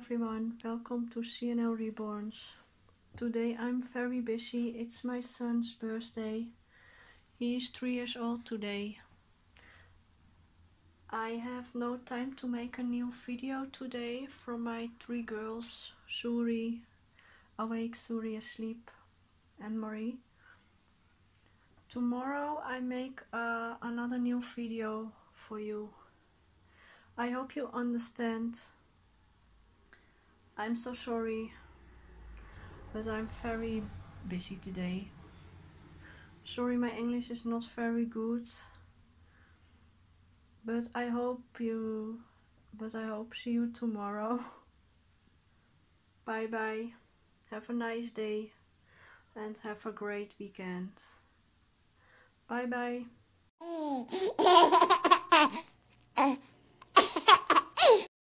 everyone, welcome to CNL Reborns. Today I'm very busy, it's my son's birthday. He is 3 years old today. I have no time to make a new video today from my 3 girls, Zuri Awake, Zuri Asleep and Marie. Tomorrow I make another new video for you. I hope you understand. I'm so sorry, but I'm very busy today. Sorry, my English is not very good, but I hope see you tomorrow. Bye bye. Have a nice day and have a great weekend. Bye bye.